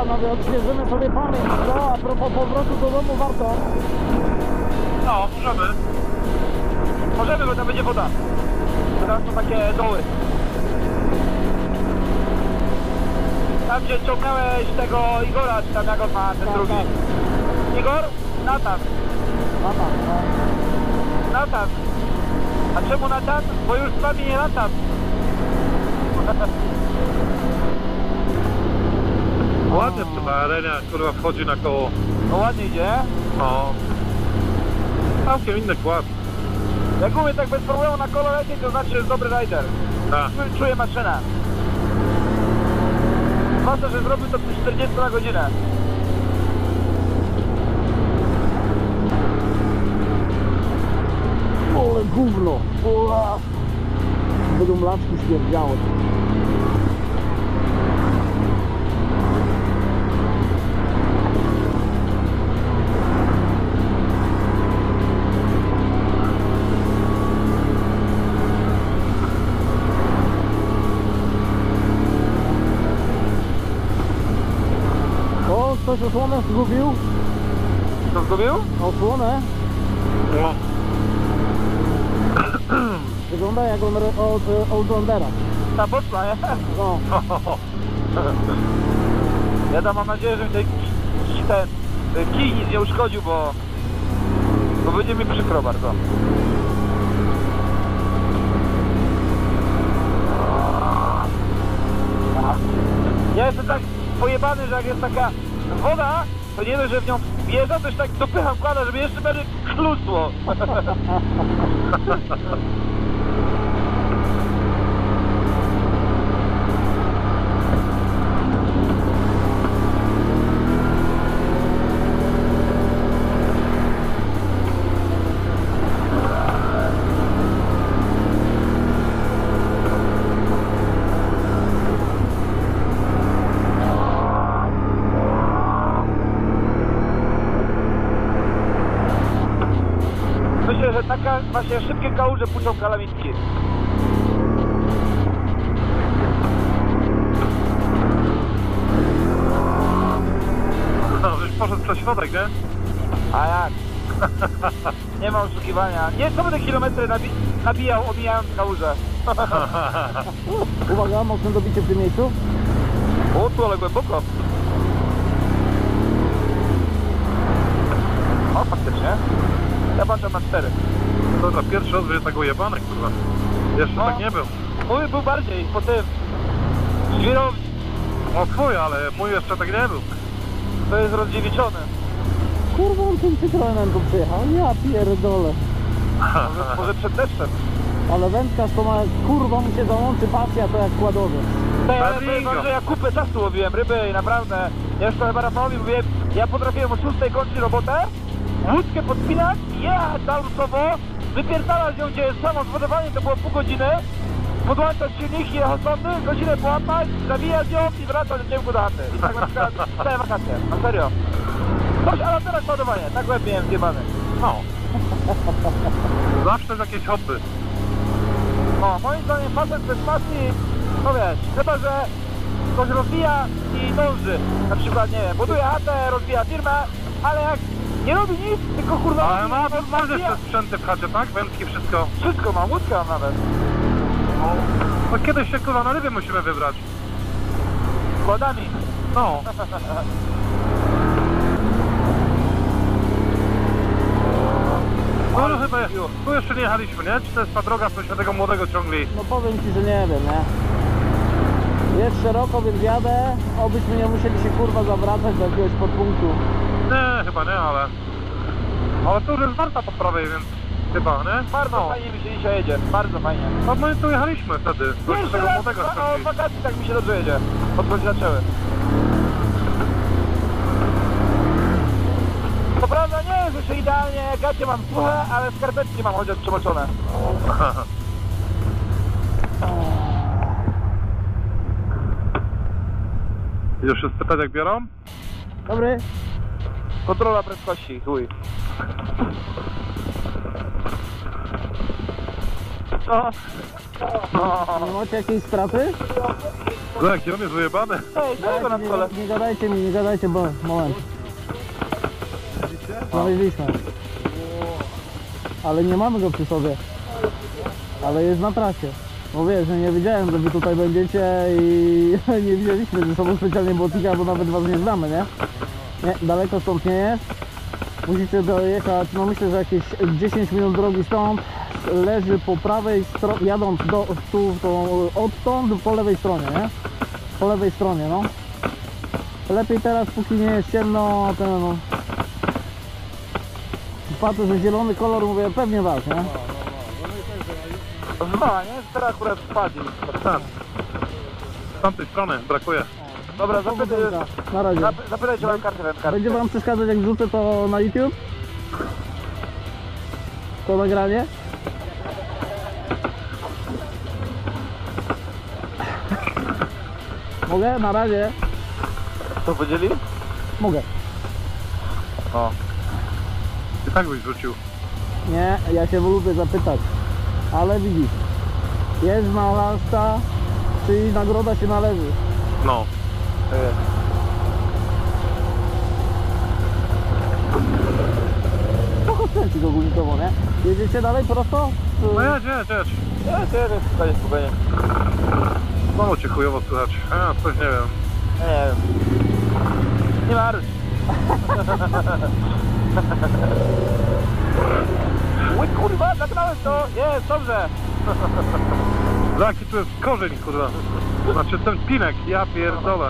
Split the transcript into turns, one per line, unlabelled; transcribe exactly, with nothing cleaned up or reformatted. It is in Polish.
panowie, odświeżymy sobie pamięć. No, a propos powrotu do domu warto.
No, możemy. Możemy, bo tam będzie woda. Teraz są takie doły. Tam gdzie ciągnąłeś tego Igora, czy tam jak on ma ten
Tak,
drugi.
tak.
Igor? Natan.
Natan, no.
Natan. A czemu Natan? Bo już z wami nie latam.
Ładnie to ta arena, kurwa, wchodzi na koło.
No ładnie idzie.
No. Całkiem inny kład.
Jak umie tak bez problemu na kolo lecieć, to znaczy, że jest dobry rider.
Tak.
Czuję maszynę. Zwłaszcza, że zrobił to przy czterdzieści na godzinę.
Ole gówno. Ua. Będą mlaczki śmierdziały. O, ktoś osłonę zgubił?
Co zgubił?
Osłonę?
No.
Wygląda jak on od Allroundera.
Ta boczna, nie?
No.
Ja tam mam nadzieję, że mi ten, ten, ten kij nic nie uszkodził, bo, bo będzie mi przykro bardzo. Ja jestem tak pojebany, że jak jest taka woda, to nie wiem, że w nią wjeżdża, to już tak dopycham kłada, żeby jeszcze bardziej chlusło. Myślę, że taka właśnie szybkie kałuże puszczą kalamitki.
No, już poszedł przez środek, nie?
A jak? Nie ma oszukiwania. Nie, co będę kilometry nabi nabijał, omijając kałużę.
Uwaga, mocne dobicie w tym miejscu.
O, tu ale głęboko. O, faktycznie. Ja patrzę na cztery.
Dobra, pierwszy odwrót tak ujebany, kurwa. Jeszcze
No.
tak nie był.
Mój był bardziej po tym. Żwirowni.
O twój, ale mój jeszcze tak nie był.
To jest rozdziewiczony.
Kurwa, on tym Citroenem tu przyjechał. Ja pierdolę.
Może, może przed deszczem.
Ale wędkarz to ma, kurwa mu się załączy pasja, to jak kładowy.
Tej, ale powiem
Bingo.
wam, że ja kupę czasu łowiłem ryby i naprawdę, ja już to chyba Rafałowi mówiłem, ja potrafiłem o szóstej kończyć robotę, łódkę podpinać, jechać zarusowo, wypierdalać ją, gdzie jest samo zwodowanie, to było pół godziny, podłączać silniki jechosądy, godzinę połapać, zawijać ją i wracać do ciemku do chaty. I tak na przykład całe wakacje, na serio. Coś, ale teraz ładowanie, tak łeb miałem zjebany.
No. Zawsze jest jakieś hobby.
O, moim zdaniem facet bez pasji, no wiesz, chyba że ktoś rozwija i dąży. Na przykład, nie wiem, buduje chatę, rozwija firmę, ale jak nie robi nic, tylko kurwa...
Ale ma,
robi,
masz
rozwija-
jeszcze sprzęty w chacie, tak? Wędki, wszystko.
Wszystko mam, łódkę mam nawet.
No. No kiedyś się, kurwa, na ryby musimy wybrać.
Składami.
No. No, no chyba, tu jeszcze nie jechaliśmy, nie? Czy to jest ta droga, co się tego młodego ciągli?
No powiem ci, że nie wiem, nie? Jest szeroko, więc jadę, obyśmy nie musieli się kurwa zawracać do jakiegoś podpunktu.
Nie, chyba nie, ale... Ale tu już jest warta po prawej, więc chyba, nie?
Bardzo
No.
fajnie mi się dzisiaj jedzie, bardzo fajnie.
No my tu jechaliśmy wtedy, do
Jeszcze
tego
raz,
młodego
a od
ciągli.
wakacji tak mi się dobrze jedzie, odkąd się zaczęły. To prawda nie jest jeszcze idealnie, gacie mam suche, ale skarpetki mam chociaż przemoczone.
Już się spytać jak biorą?
Dobry.
Kontrola prędkości, chuj. Co? No.
Nie macie jakiejś straty?
No jaki on jest wyjebany.
Ej, czego na stole?
Nie, nie gadajcie mi, nie gadajcie, bo moment. Znaleźliśmy. Ale nie mamy go przy sobie. Ale jest na trasie. Bo wiesz, że nie wiedziałem, że wy tutaj będziecie i nie wzięliśmy ze sobą specjalnie błotnika, bo nawet was nie znamy, nie? Nie, daleko stąd nie jest. Musicie dojechać, no myślę, że jakieś dziesięć minut drogi stąd. Leży po prawej stronie, jadąc do, tu, to odtąd po lewej stronie, nie? Po lewej stronie, no. Lepiej teraz, póki nie jest ciemno, ten no. Patrzę, że zielony kolor, mówię, pewnie was, nie?
Zma, nie? Teraz akurat spadli.
Tak. Z tamtej strony brakuje.
Dobra, zapytaj,
Na razie.
zap- zapytaj, czy mam kartę wędkarską.
Będzie wam przeszkadzać, jak wrzucę to na YouTube? To nagranie? Mogę? Na razie.
Co powiedzieli?
Mogę.
O.
I tak byś rzucił.
Nie, ja się lubię zapytać. Ale widzisz, jest znalazca, czyli nagroda się należy.
No.
Trochę skręcić ogólnikowo, nie? Jedziecie dalej prosto?
No jedź, jedź, jedź.
Ja się spokojnie, spokojnie.
Znowu cię chujowo słychać. A, coś nie wiem.
Ja nie wiem. Nie marudź. Ły kurwa, zagrałem to! Jest, dobrze!
Jaki tu jest korzeń, kurwa. Znaczy ten pinek, ja pierdolę.